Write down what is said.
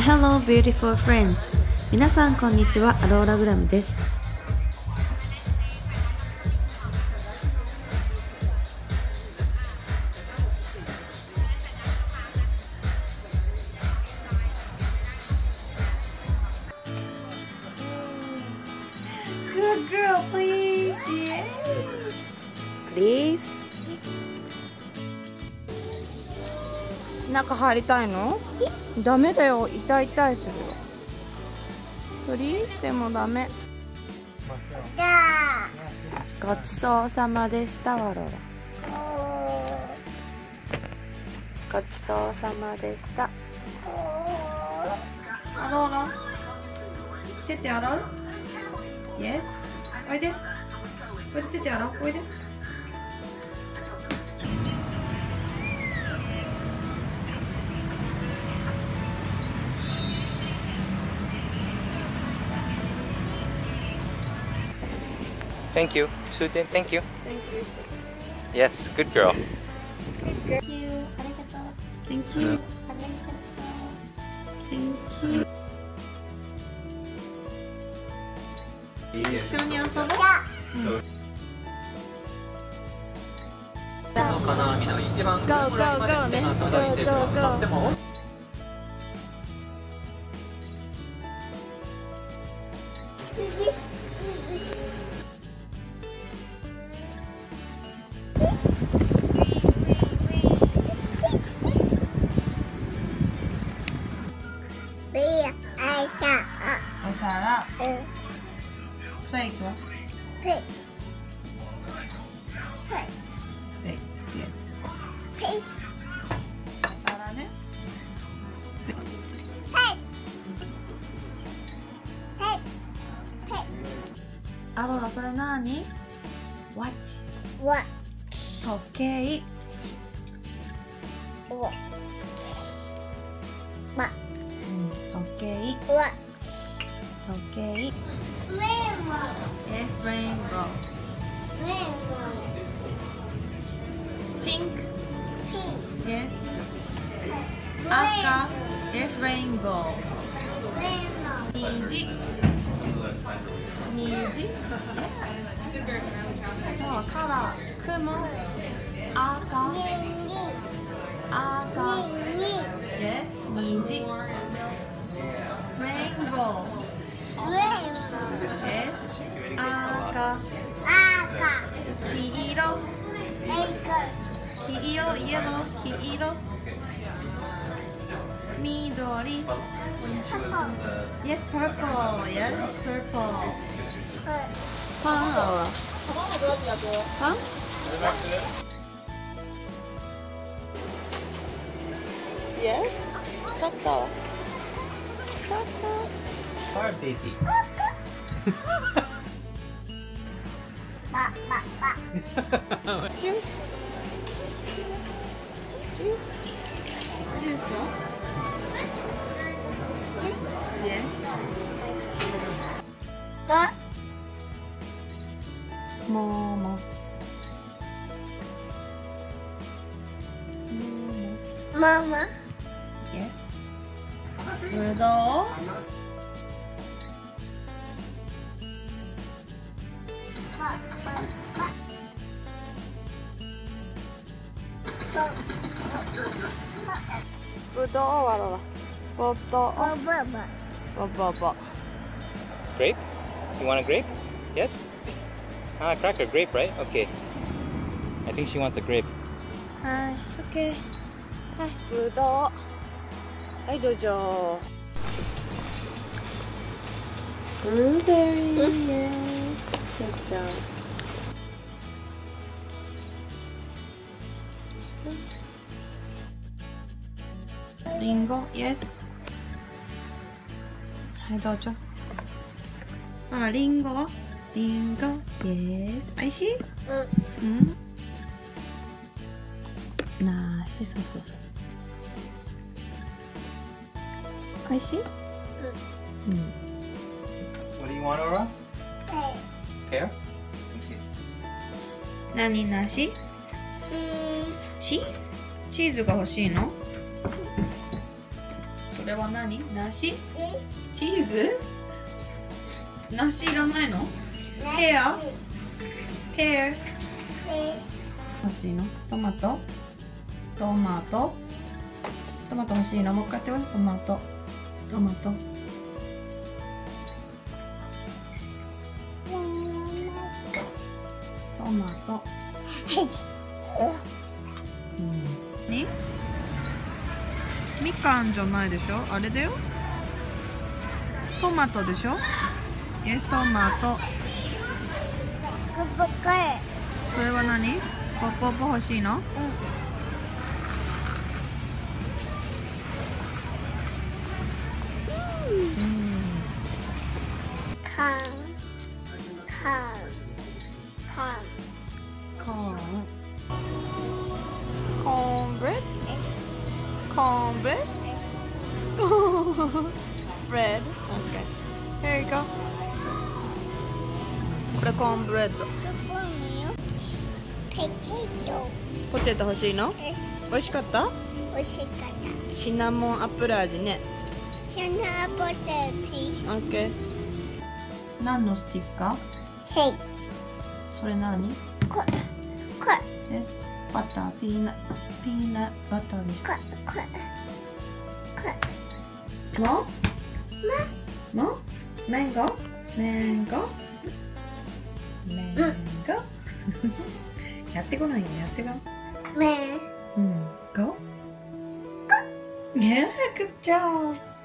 Hello beautiful friends。 皆さんこんにちは、アローラグラムです。Good girl, please. Yeah. Please. 中入りたいの？ダメだよ、痛い痛いするよ。プリーズでもダメ。ごちそうさまでした、ワロラ。ごちそうさまでした。ワロラ、手手洗う？ Yes。おいで。おいで、手手洗う。おいで。 Thank you, Suten. Thank you. Thank you. Yes, good girl. Thank you. Thank you. Thank you. 一緒に遊ぼう。 金網の一番 Go go go ね。Go go go。お皿。プレートは？プレート。Yes。お皿ね。アロラ、それなに？ Watch。時計。時計。時計。Yes, rainbow. Pink. Yes. 赤。Yes, rainbow. 虹。虹。そう、カラー。雲。赤。赤。Yes, 虹。Rainbow. Yes. 赤。黄色。黄色、イエロー、黄色。緑。Yes, purple. Yes, purple. パンは？パン？ Yes. 勝ったわ。勝った。 Hard baby. Juice. Juice. Juice. Yes. 桃。Yes. ぶどう。ぶどうはろら。ぶどう。 Grape? You want a grape? Yes? Ah, cracker, grape, right? Okay. I think she wants a grape. はい、オッケー。はい、ぶどう。はい、どうぞ。ブルーベリー、イエス。Good job。リンゴ、イエス。はい、どうぞ。あら、リンゴは？リンゴ、イエス。おいしい？なし、そうそうそう。おいしい？ What do you want, Aura? Pear? Okay. 何なし？チーズ？チーズが欲しいの？それは何？梨？チーズ？梨いらないの？ペア？ペア？欲しいの？トマト？トマト？トマト欲しいの？もう一回やってこい。トマト。トマト。トマト。に？みかんじゃないでしょ？あれだよ。トマトでしょ？イエストマト。それは何？ポッポッポ欲しいの？Cornbread? Cornbread? Bread? Okay. Here you go. これコーンブレッド。ポテト欲しいの？美味しかった？ 美味しかった。 シナモンアップル味ね。 シナモンアップルピース。 オッケー。何のスティッカー？ シェイ。 それ何？ これ。 です。バター、ピーナッツバターでしょ。 これ。 も？マンゴー？やってこないよ、やってごらん。 め。 Go? Yeah, good job.